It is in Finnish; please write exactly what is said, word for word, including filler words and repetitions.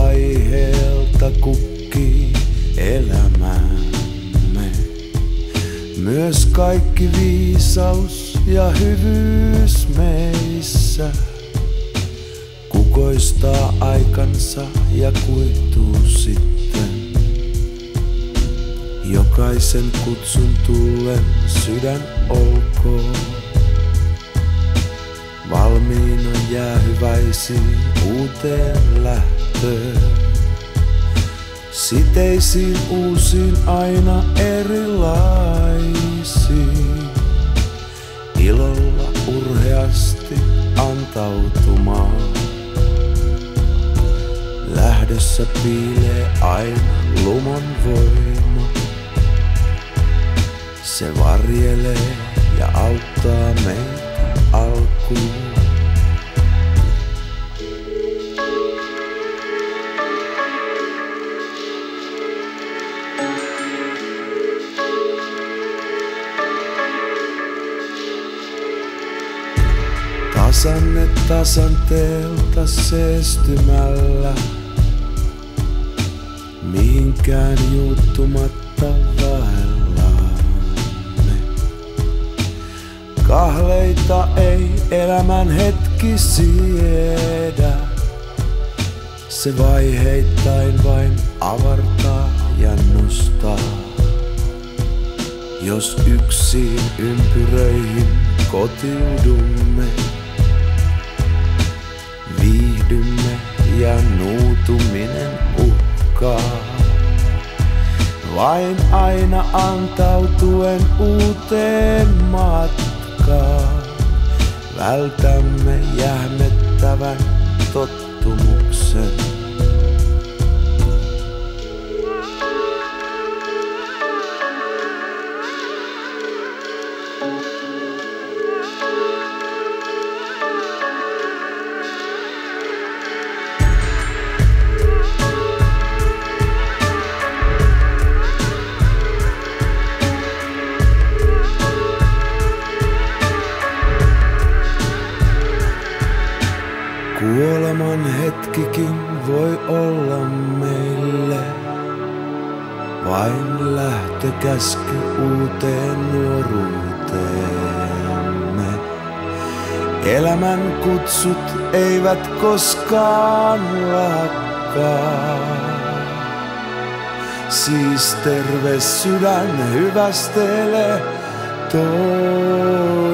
vaiheelta kukkii elämämme. Myös kaikki viisaus ja hyvyys meissä kukoistaa aikansa ja kuihtuu sitten. Jokaisen kutsun tullen sydän olkoon valmiina jäähyväisiin uuteen lähtöön. Siteisiin uusiin aina erilaisiin, ilolla urheasti antautumaan. Lähdössä piilee aina lumon voima. Se varjelee ja auttaa meitä alkuun. Tasanne tasanteelta seestymällä, mihinkään juuttumatta vaellamme. Kahleita ei elämän hetki siedä, se vaiheittain vain avartaa ja nostaa. Jos yksin ympyröihin kotiudumme, viihdymme ja nuutuminen uhkaa. Vain aina antautuen uuteen matkaan, vältämme jähmettävän tottumuksen. Kuoleman hetkikin voi olla meille vain lähtökäsky uuteen nuoruuteemme. Elämän kutsut eivät koskaan lakkaa. Siis terve sydän hyvästele toista.